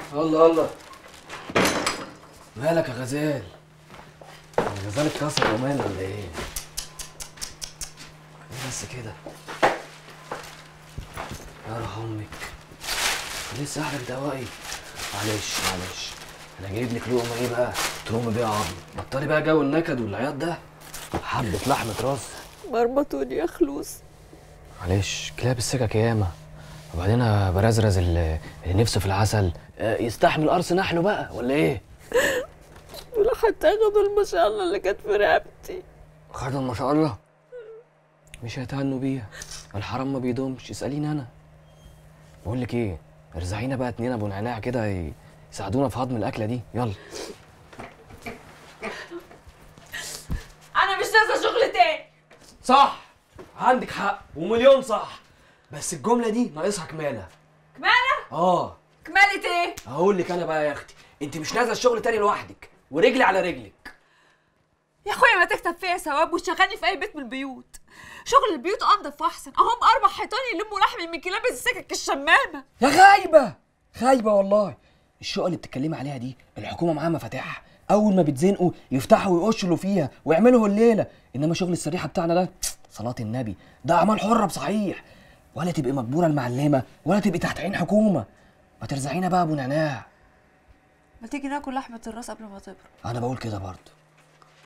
الله الله، مالك يا غزال؟ الغزال اتكسر ومال ولا ايه؟ بس كده يا روح امك، لسه احرق دوائي. معلش معلش، انا جايب لك لقمه ايه بقى ترومي بيها عظم. بطلي بقى جو النكد والعياط ده، حبه لحمه راس. مرمطوني يا خلوص. معلش كلاب السكك ياما، وبعدين انا برزرز اللي نفسه في العسل يستحمل قرص نحله بقى ولا ايه؟ ولا حتى ياخدوا المشاله اللي كانت في رقبتي. خدوا ما شاء الله، مش هيتهنوا بيها، الحرام ما بيدومش. اساليني انا. بقول لك ايه، ارزعينا بقى 2 ابو نعناع كده يساعدونا في هضم الاكله دي، يلا. انا مش نازله شغل تاني. صح، عندك حق ومليون صح، بس الجمله دي ناقصها كماله. كماله؟ كماله ايه؟ هقول لك انا بقى يا اختي، انت مش نازله الشغل تاني لوحدك ورجلي على رجلك. يا اخويا ما تكتب فيا ثواب وتشغلني في اي بيت من البيوت. شغل البيوت انضف واحسن، اهم 4 حيطان يلموا لحمي من كلاب السكك الشمامه. يا خايبه خايبه والله. الشقه اللي بتتكلمي عليها دي الحكومه معاها مفاتيحها، اول ما بتزنقوا يفتحوا ويقشوا فيها ويعملوا الليله. انما شغل السريحه بتاعنا ده صلاه النبي ده اعمال حره بصحيح، ولا تبقي مجبوره المعلمه ولا تبقي تحت عين حكومه. ما ترزعينا بقى ابو نعناع. ما تيجي ناكل لحمه الراس قبل ما تبرد. انا بقول كده برضه.